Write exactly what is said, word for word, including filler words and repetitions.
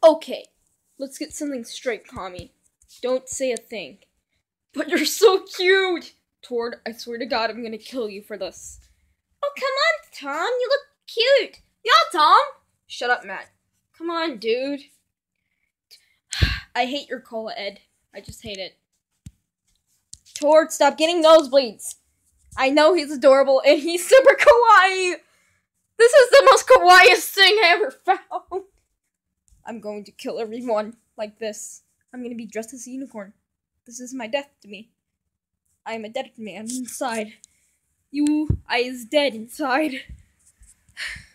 Okay, let's get something straight, Kami. Don't say a thing. But you're so cute! Tord, I swear to God, I'm gonna kill you for this. Oh, come on, Tom. You look cute. Yeah, Tom! Shut up, Matt. Come on, dude. I hate your cola, Ed. I just hate it. Tord, stop getting nosebleeds. I know he's adorable and he's super kawaii. This is the most kawaiiest thing I ever found. I'm going to kill everyone like this. I'm going to be dressed as a unicorn. This is my death to me. I am a dead man inside. You, I is dead inside.